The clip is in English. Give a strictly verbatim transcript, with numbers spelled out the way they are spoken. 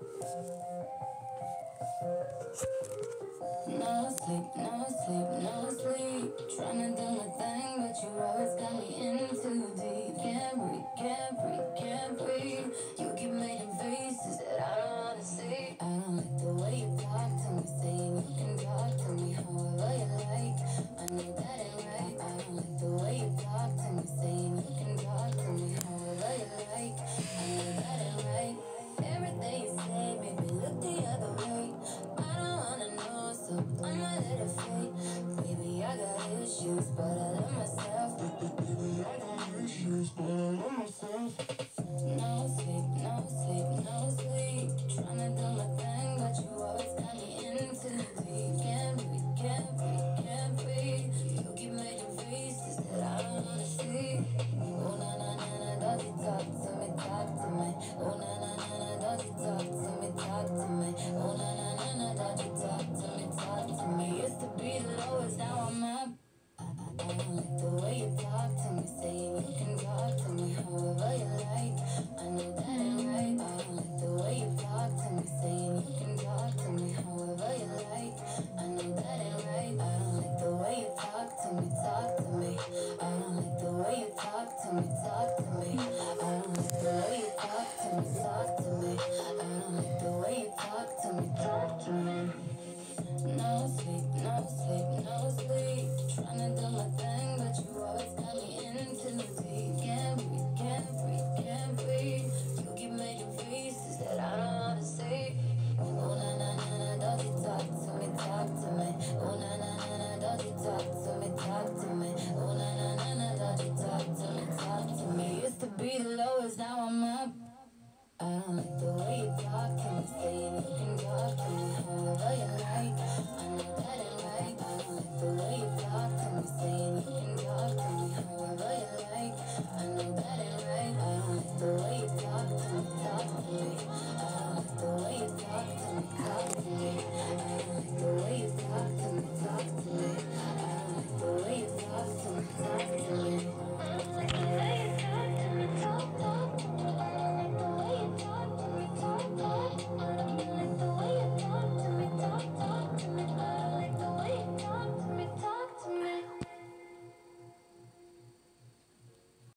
No sleep, no sleep, no sleep. Tryna do my thing, but you always got me in too deep. Can't breathe, can't breathe, can't breathe. You keep making faces that I don't wanna see. I don't like the way you talk to me, saying you can talk to me however you like. I know that ain't right. I don't like the way you talk to me, saying you can talk to me however you like. I know that ain't right. Everything you say made me look the other way. I don't wanna know, so I'ma let it fade. Baby, I got issues, but I love myself. Baby, I got issues, but I love myself. No sleep, no sleep, no sleep. Tryna do my thing, but you always got me in too deep. Can't breathe, can't breathe, can't breathe. You keep making faces that I don't wanna see. Oh na na na na, don't you talk to me, talk to me. Oh na na na na, don't you talk to me, talk to me. Oh na na na na, don't you talk to me, talk to me. Used to be the lowest, now I'm up. I don't like the way you talk to me, saying you can talk to me however you like. I know that ain't right. I don't like the way you talk to me, saying you can talk to me however you like. I know that ain't right. I don't like the way you talk to me, talk to me. I don't like the way you talk to me, talk to me. I don't like the way you talk to me, talk to me. I don't like the way you talk to me, talk to me. No sleep, no sleep, no sleep. Tryna do my thing, but you always got me in too deep. Can't breathe, can't breathe, can't breathe. You keep making faces that I don't wanna see. Oh,